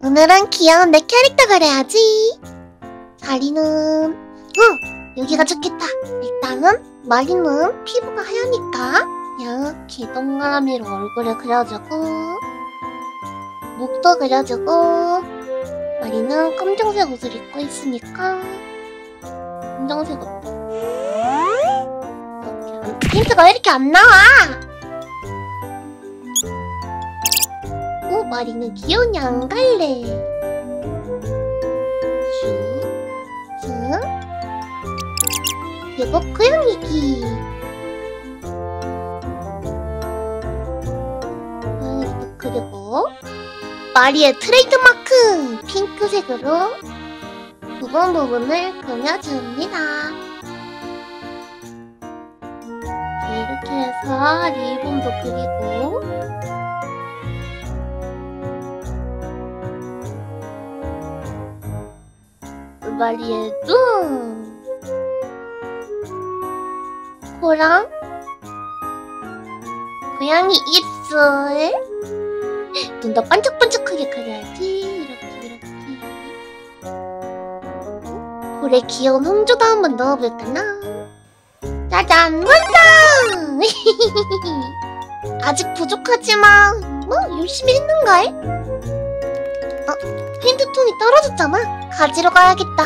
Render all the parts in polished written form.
오늘은 귀여운 내 캐릭터 그려야지. 자리는 여기가 좋겠다. 일단은 마리는 피부가 하얘니까 이렇게 동그라미로 얼굴을 그려주고, 목도 그려주고, 마리는 검정색 옷을 입고 있으니까 검정색 옷. 힌트가 왜 이렇게 안 나와? 마리는 귀여운 양갈래. 슉. 그리고 고양이기. 그리고 마리의 트레이드마크 핑크색으로 부분을 그려줍니다. 이렇게 해서 리본도 그리고, 마리의 눈, 코랑 고양이 입술, 눈도 반짝반짝하게 그려야지. 이렇게 볼에 귀여운 홍조도 한번 넣어볼까나. 짜잔, 완성! 아직 부족하지만 뭐 열심히 했는걸? 핀트톤이 떨어졌잖아. 가지러 가야겠다.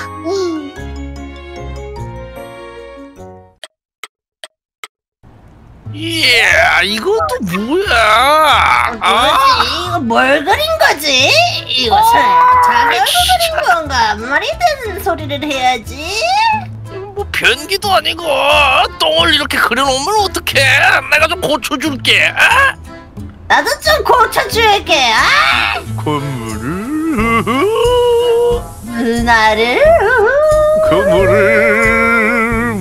이야, 이것도 뭐야? 이거 뭘 그린 거지? 이것은 자기가 그린 건가? 말이 되는 소리를 해야지. 뭐 변기도 아니고 똥을 이렇게 그려놓으면 어떡해? 내가 좀 고쳐줄게. 나도 좀 고쳐줄게. 건물을 나를 건물을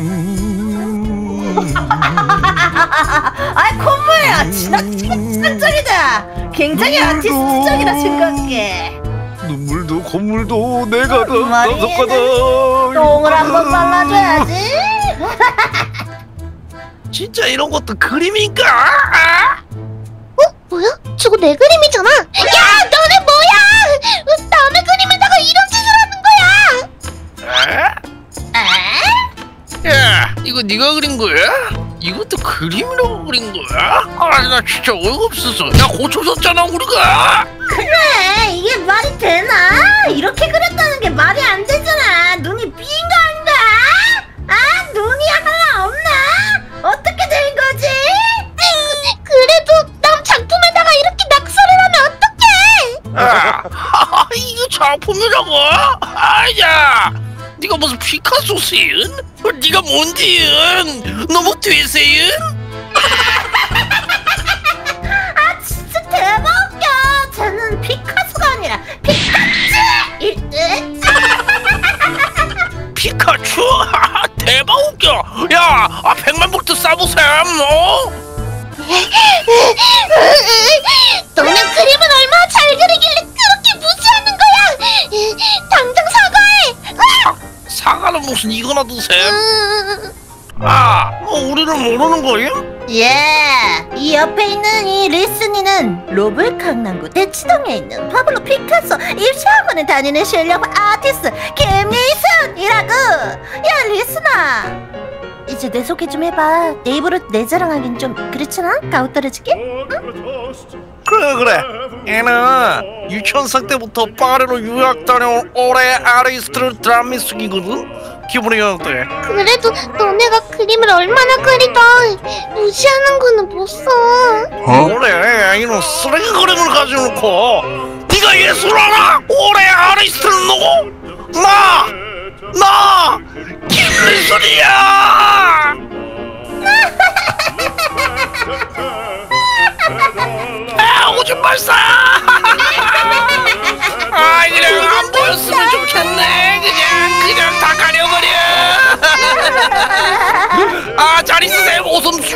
아이 콧물이야. 지나치게 굉장히 아티스트적이라 생각해. 눈물도 콧물도 내가 다 머리에는 똥을 한번 발라줘야지. 진짜 이런 것도 그림인가? 뭐야? 저거 내 그림이잖아. 야, 너네 뭐야? 남의 그림에다가 이런 짓을 하는 거야? 야, 이거 네가 그린 거야? 이것도 그림이라고 그린 거야? 나 진짜 어이가 없어서. 야, 고쳐줬잖아 우리가. 그래, 이게 말이 되나? 이렇게 그렸다는 게 말이 안 되잖아. 눈이 삔 거 아닌가? 눈이 하나 없나? 어떻게 된 거지? 그래도 남 작품에다가 이렇게 낙서를 하면 어떡해? 이거 작품이라고? 야, 네가 무슨 피카소세윤? 네가 뭔지윤? 너무 되세윤? 진짜 대박 웃겨. 쟤는 피카소가 아니라 피카츄일 듯. 피카츄? 대박 웃겨. 야, 100만 볼트 쏴보셈. 너는 그림을 얼마나 잘 그리길래 그렇게 무시하는 거야? 당장 사과해! 사과는 무슨 이거나 드셈. 우리를 모르는 거임? 예, 이 옆에 있는 이 리스니는 로블 강남구 대치동에 있는 파블로 피카소 입시학원에 다니는 실력 아티스트 김리순이라고. 야, 리스나, 이제 내 소개 좀 해봐. 내 입으로 내 자랑하긴 좀 그렇잖아? 가오 떨어지게? 응? 그래. 얘는 유치원생 때부터 파리로 유학 다녀온 올해 아티스트를 드라미숙이거든. 기분이 어때? 그래도 너네가 그림을 얼마나 그리던 무시하는 거는 못 써. 그래, 이런 쓰레기 그림을 가지고 놓고 네가 예술 알아? 올해 아티스트는 누구? 나 김리순이야. 오줌 발사. 그냥 안 보였으면 좋겠네. 그냥 다 가려버려. 잘 있으세요, 오솜슈.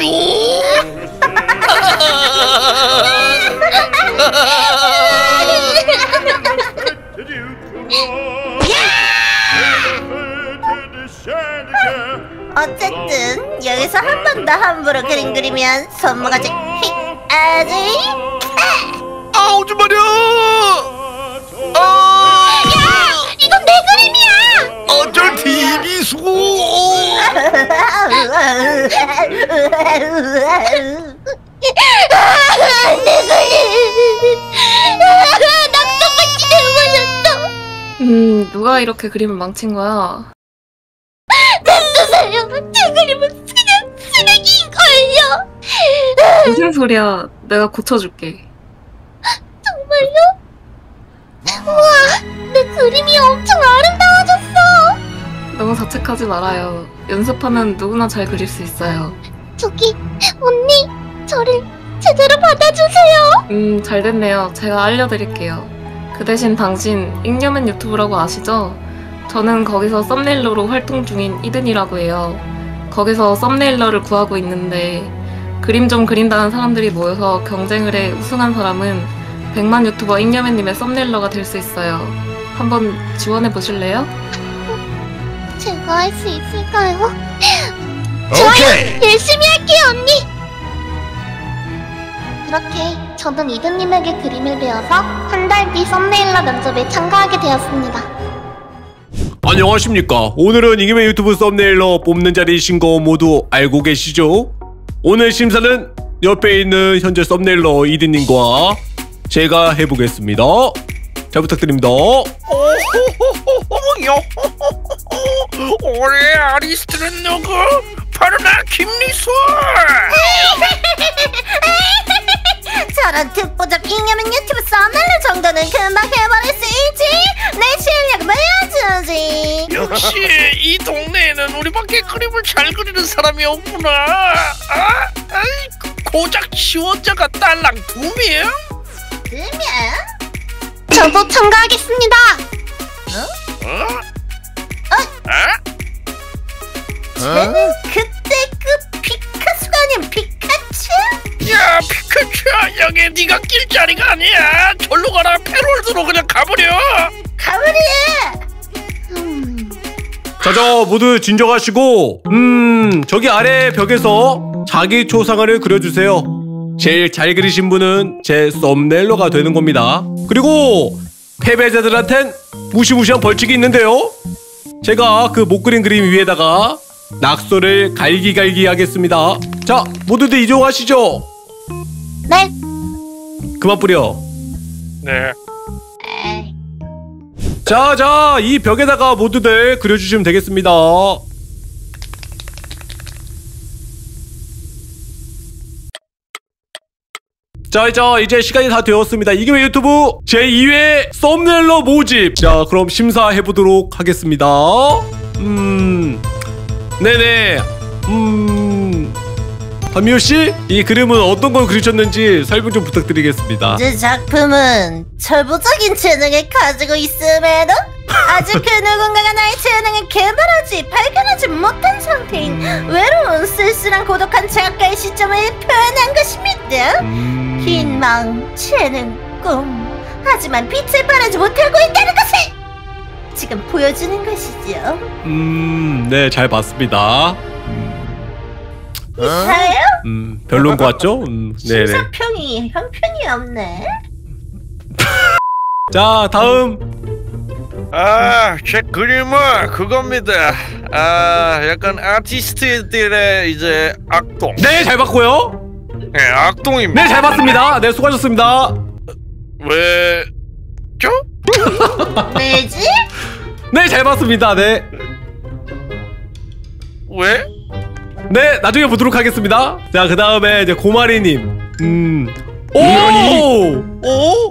어쨌든 여기서 한 번 더 함부로 그림 그리면 손모가지 아지. 오줌 마려. 내 그림. 낙서받기 돼버렸어. 누가 이렇게 그림을 망친 거야? 냅두세요. 제 그림은 그냥 쓰레기인걸요. 무슨 소리야? 내가 고쳐줄게. 정말요? 우와, 내 그림이 엄청 아름다워졌어. 너무 자책하지 말아요. 연습하면 누구나 잘 그릴 수 있어요. 저기, 언니, 저를 제대로 받아주세요. 잘 됐네요. 제가 알려드릴게요. 그 대신 당신 잉여맨 유튜브라고 아시죠? 저는 거기서 썸네일러로 활동 중인 이든이라고 해요. 거기서 썸네일러를 구하고 있는데 그림 좀 그린다는 사람들이 모여서 경쟁을 해 우승한 사람은 100만 유튜버 잉여맨님의 썸네일러가 될 수 있어요. 한번 지원해 보실래요? 제가 할 수 있을까요? 오케이. 열심히 할게요, 언니. 그렇게 저는 이든님에게 그림을 배워서 한 달 뒤 썸네일러 면접에 참가하게 되었습니다. 안녕하십니까. 오늘은 잉여맨 유튜브 썸네일러 뽑는 자리이신 거 모두 알고 계시죠? 오늘 심사는 옆에 있는 현재 썸네일러 이든님과 제가 해보겠습니다. 잘 부탁드립니다. 어머요. 올해 아리스트는 누구? 바로 나 김리수. 저런 특보적 잉여맨 유튜브 썸네일 정도는 금방 해버릴 수 있지. 내 실력을 보여주지. 역시 이 동네에는 우리밖에 그림을 잘 그리는 사람이 없구나. 고작 지원자가 딸랑 2명? 그러면 저도 참가하겠습니다. 쟤는 그때 그 피카소가 아닌 피카츄? 야 피카츄야, 여기 네가 낄 자리가 아니야. 절로 가라. 페롤드로 그냥 가버려. 가버리. 자자, 모두 진정하시고 저기 아래 벽에서 자기 초상화를 그려주세요. 제일 잘 그리신 분은 제 썸네일러가 되는 겁니다. 그리고 패배자들한텐 무시무시한 벌칙이 있는데요. 제가 그 못 그린 그림 위에다가 낙서를 갈기갈기 하겠습니다. 자, 모두들 이동하시죠. 네. 그만 뿌려. 네. 자, 이 벽에다가 모두들 그려주시면 되겠습니다. 자, 이제 시간이 다 되었습니다. 잉여맨 유튜브 제2회 썸네일러 모집. 자, 그럼 심사해보도록 하겠습니다. 네네. 한미호씨, 이 그림은 어떤 걸 그리셨는지 설명 좀 부탁드리겠습니다. 이 작품은 철부적인 재능을 가지고 있음에도 아직 그 누군가가 나의 재능을 개발하지 발견하지 못한 상태인 외로운 쓸쓸한 고독한 작가의 시점을 표현한 것입니다. 희망, 재능, 꿈, 하지만 빛을 발하지 못하고 있다는 것을 지금 보여주는 것이죠. 네, 잘 봤습니다. 이사예요? 별론 것 같죠? 네네. 심사평이 형편이 없네. 자, 다음. 제 그림은 그겁니다. 약간 아티스트들의 이제 악동. 네, 잘 봤고요. 네, 악동입니다. 네, 잘 봤습니다. 네, 수고하셨습니다. 왜죠? 왜지? 네, 잘 봤습니다. 네. 왜? 네, 나중에 보도록 하겠습니다. 자, 그 다음에 이제 고마리님. 오! 오?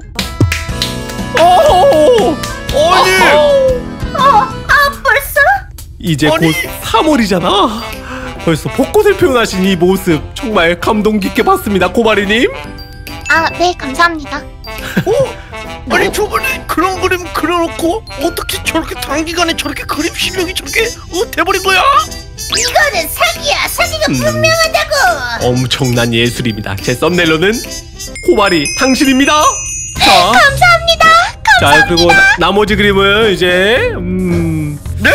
아니! 벌써? 이제 아니. 곧 3월이잖아. 벌써 벚꽃을 표현하신 이 모습 정말 감동 깊게 봤습니다, 고마리님. 네, 감사합니다. 아니 저번에 그런 그림 그려놓고 어떻게 저렇게 단기간에 저렇게 그림 실력이 저렇게 돼버린 거야? 이거는 사기야. 사기가 분명하다고. 엄청난 예술입니다. 제 썸네일러는 고마리 당신입니다. 자, 감사합니다. 자, 그리고 나머지 그림은 이제 네?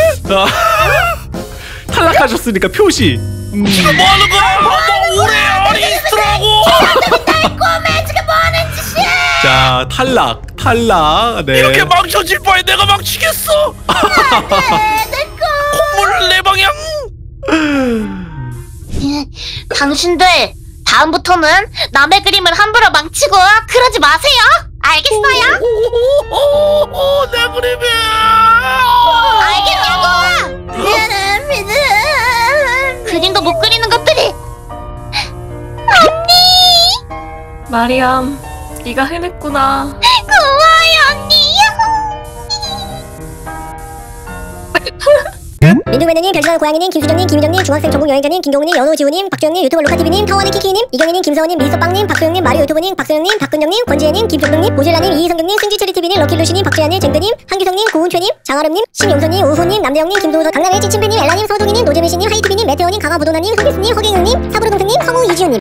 탈락하셨으니까 표시. 뭐하는 거야? 뭐 올해 아리스트라고! 꼬매 지금 뭐하는 짓이야? 자, 탈락. 네. 이렇게 망쳐질 바에 내가 망치겠어! 콧물 내 방향! 당신들 다음부터는 남의 그림을 함부로 망치고 그러지 마세요. 알겠어요? 내 그림이야. 알겠냐고. 미안합니다. 그림도 못 그리는 것들이. 언니 마리암, 네가 해냈구나. 고마워요 언니. 민둥매너님, 별지방 고양이님, 김수정님, 김유정님, 중학생 전국 여행자님, 김경우님, 연호지우님, 박주영님, 유튜버 로카TV님, 타워네키키님, 이경희님, 김서원님, 미소빵님, 박소영님, 마리오 유튜버님, 박소영님, 박근영님, 권지혜님, 김종동님, 보질라님, 이희성경님, 승지체리TV님, 럭키루시님, 박주야님, 쟁드님, 한규성님, 고은표님, 장아름님, 신용선님, 우후님, 남대영님, 김도우서, 강남의 찌침배님, 엘라님, 서동희님, 노재미씨님, 하이TV님, 메테오님, 강화부도나님, 소비스님, 허경영님, 사부로동생님, 성우 이지훈님.